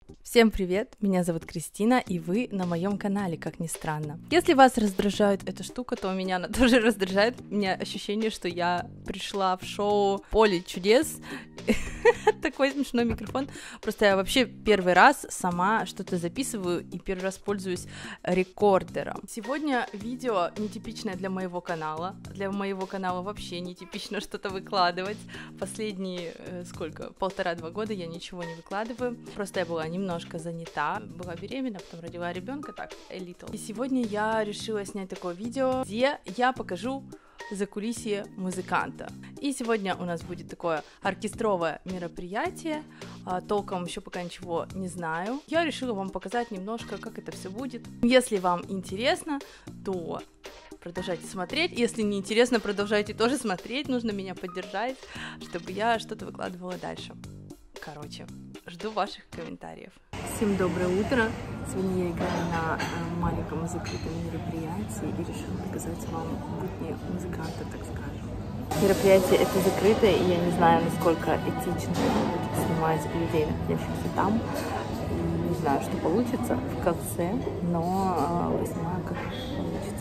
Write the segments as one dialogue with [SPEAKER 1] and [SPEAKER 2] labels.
[SPEAKER 1] Всем привет, меня зовут Кристина, и вы на моем канале, как ни странно. Если вас раздражает эта штука, то меня она тоже раздражает. У меня ощущение, что я пришла в шоу «Поле чудес». Такой смешной микрофон. Просто я вообще первый раз сама что-то записываю и первый раз пользуюсь рекордером. Сегодня видео нетипичное для моего канала. Для моего канала вообще нетипично что-то выкладывать. Последние, полтора-два года я ничего не выкладываю. Просто я была немножко занята, была беременна, потом родила ребенка, так, little. И сегодня я решила снять такое видео, где я покажу закулисье музыканта. И сегодня у нас будет такое оркестровое мероприятие, толком еще пока ничего не знаю. Я решила вам показать немножко, как это все будет. Если вам интересно, то продолжайте смотреть. Если не интересно, продолжайте тоже смотреть. Нужно меня поддержать, чтобы я что-то выкладывала дальше. Короче, жду ваших комментариев. Всем доброе утро. Сегодня я играю на маленьком закрытом мероприятии и решила показать вам будни музыканта, так скажем. Мероприятие это закрытое, и я не знаю, насколько этично будет снимать людей, находящихся там. И не знаю, что получится в конце, но снимаю как получится.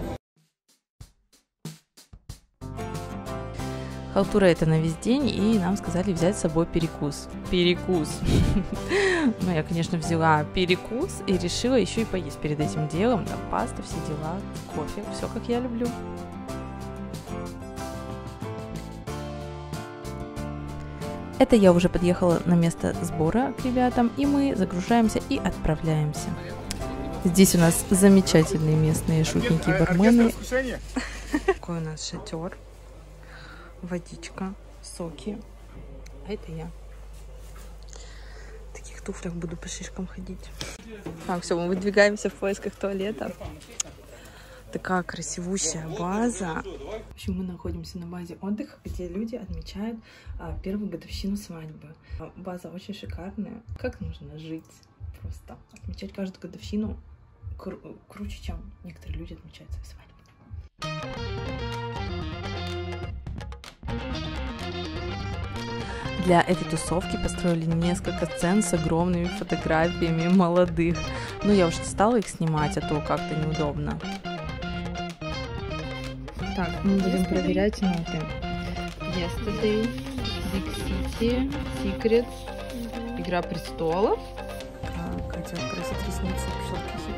[SPEAKER 1] Халтура это на весь день, и нам сказали взять с собой перекус. Ну, я, конечно, взяла перекус и решила еще и поесть перед этим делом. Там паста, все дела, кофе, все как я люблю. Это я уже подъехала на место сбора к ребятам, и мы загружаемся и отправляемся. Здесь у нас замечательные местные шутники-бармены. Такой у нас шатер. Водичка, соки. А это я. В таких туфлях буду по шишкам ходить. Так, все, мы выдвигаемся в поисках туалета. Такая красивущая база. В общем, мы находимся на базе отдыха, где люди отмечают первую годовщину свадьбы. База очень шикарная. Как нужно жить? Просто отмечать каждую годовщину круче, чем некоторые люди отмечают свои свадьбы. Для этой тусовки построили несколько сцен с огромными фотографиями молодых. Но я уже стала их снимать, а то как-то неудобно. Так, мы будем проверять ноты. Yesterday, Big City, Secrets, Игра престолов. Катя красит ресницы, пошла красить.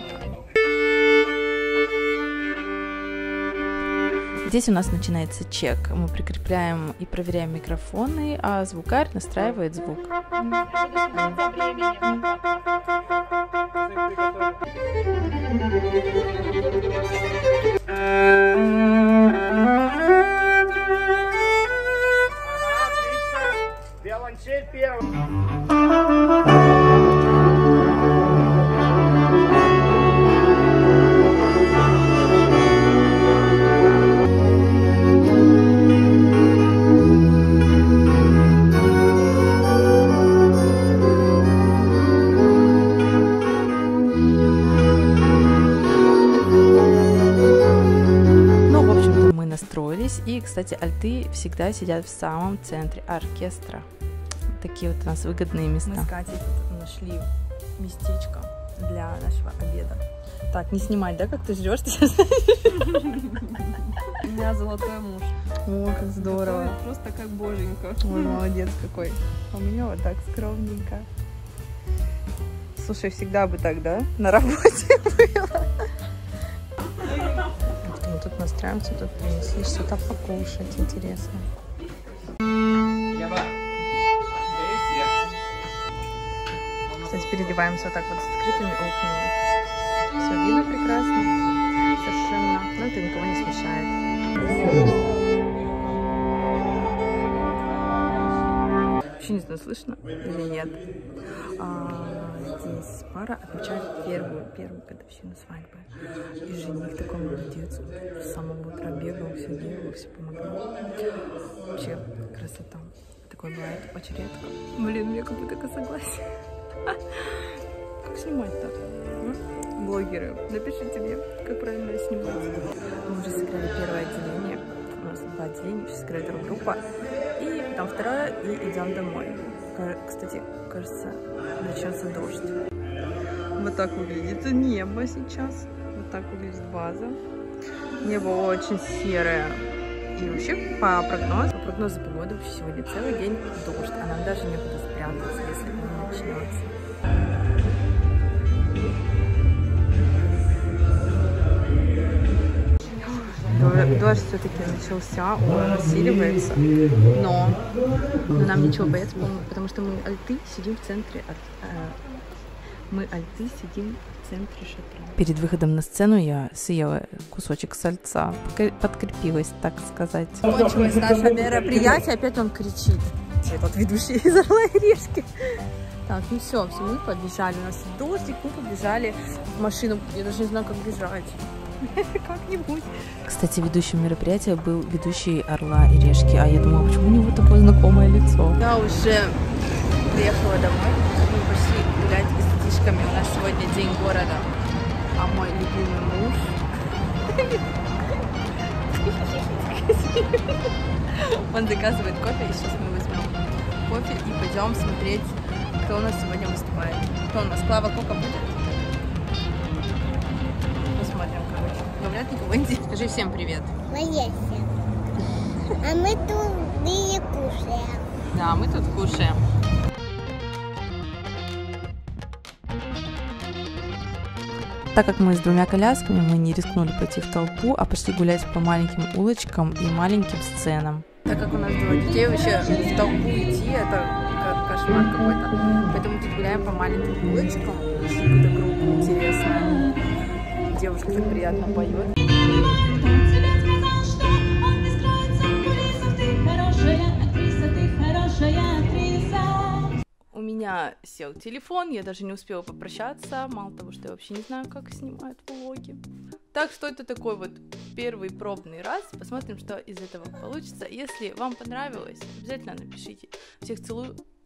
[SPEAKER 1] Здесь у нас начинается чек. Мы прикрепляем и проверяем микрофоны, а звукарь настраивает звук.
[SPEAKER 2] Виолончель первый.
[SPEAKER 1] И, кстати, альты всегда сидят в самом центре оркестра. Такие вот у нас выгодные места. Мы с Катей тут нашли местечко для нашего обеда. Так, не снимать, да, как ты жрешь?
[SPEAKER 3] У меня золотой муж.
[SPEAKER 1] О, как здорово.
[SPEAKER 3] Готовит просто как боженька.
[SPEAKER 1] Ой, молодец какой. А у меня вот так скромненько. Слушай, всегда бы так, да? На работе было. Мы тут настраиваемся, тут принесли что-то покушать, интересно. Кстати, переодеваемся вот так вот с открытыми окнами. Все видно прекрасно, совершенно, но это никого не смущает. Вообще не знаю, слышно или нет. Здесь пара отмечает первую годовщину свадьбы. И жених такой молодец. С самого утра бегал, все делал, все помогал. Вообще красота. Такое бывает очень редко. Блин, мне как будто согласен. Как снимать-то? Блогеры, напишите мне, как правильно снимать. Мы уже сыграли первое отделение. нас 2 день, сейчас креатор группа, и потом второе, и идем домой. Кстати, кажется, начнется дождь. Вот так выглядит небо сейчас, вот так выглядит база. Небо очень серое. И вообще по прогнозу погоды вообще сегодня целый день дождь, а нам даже некуда спрятаться, если он начнется. Дождь все-таки начался, он усиливается, но нам нечего бояться, потому что мы альты сидим в центре, шатра. Перед выходом на сцену я съела кусочек сальца, подкрепилась, так сказать. Кончилось наше мероприятие, опять он кричит. Этот ведущий из «Орла и решки». Так, ну все, мы побежали, у нас дождик, мы побежали в машину, я даже не знаю, как бежать. Как-нибудь. Кстати, ведущим мероприятия был ведущий «Орла и решки», а я думала, почему у него такое знакомое лицо. Я уже приехала домой, мы пошли гулять с детишками, у нас сегодня день города, а мой любимый муж он заказывает кофе, и сейчас мы возьмем кофе и пойдем смотреть, кто у нас сегодня выступает. Кто у нас? Клава Кока будет? Посмотрим, короче. Говорят, никого не здесь. Скажи всем привет.
[SPEAKER 2] Привет. А мы тут не кушаем.
[SPEAKER 1] Да, мы тут кушаем. Так как мы с 2 колясками, мы не рискнули пойти в толпу, а пошли гулять по маленьким улочкам и маленьким сценам. Так как у нас 2 детей, вообще в толпу идти это кошмар какой-то. Поэтому тут гуляем по маленьким улочкам. Какая-то группа интересная. Девушка так приятно поет. У меня сел телефон, я даже не успела попрощаться, мало того, что я вообще не знаю, как снимают влоги. Так что это такой вот первый пробный раз, посмотрим, что из этого получится. Если вам понравилось, обязательно напишите. Всех целую.